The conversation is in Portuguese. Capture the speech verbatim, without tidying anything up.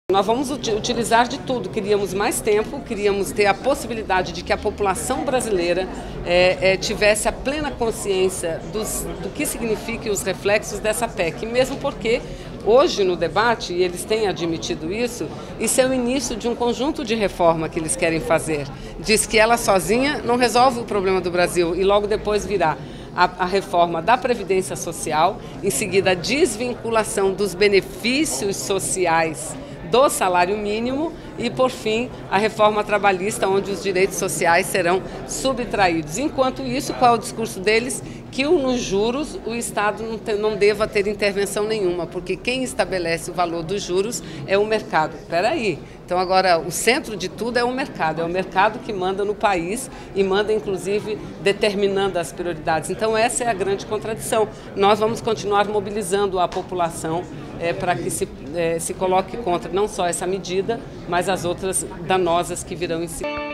Nós vamos utilizar de tudo, queríamos mais tempo, queríamos ter a possibilidade de que a população brasileira é, é, tivesse a plena consciência dos, do que significa os reflexos dessa P E C, mesmo porque hoje no debate, e eles têm admitido isso, isso é o início de um conjunto de reforma que eles querem fazer. Diz que ela sozinha não resolve o problema do Brasil e logo depois virá A, a reforma da Previdência Social, em seguida a desvinculação dos benefícios sociais do salário mínimo e, por fim, a reforma trabalhista, onde os direitos sociais serão subtraídos. Enquanto isso, qual é o discurso deles? Que nos juros o Estado não, te, não deva ter intervenção nenhuma, porque quem estabelece o valor dos juros é o mercado. Espera aí. Então agora o centro de tudo é o mercado, é o mercado que manda no país e manda inclusive determinando as prioridades. Então essa é a grande contradição. Nós vamos continuar mobilizando a população é, para que se, é, se coloque contra não só essa medida, mas as outras danosas que virão em seguida.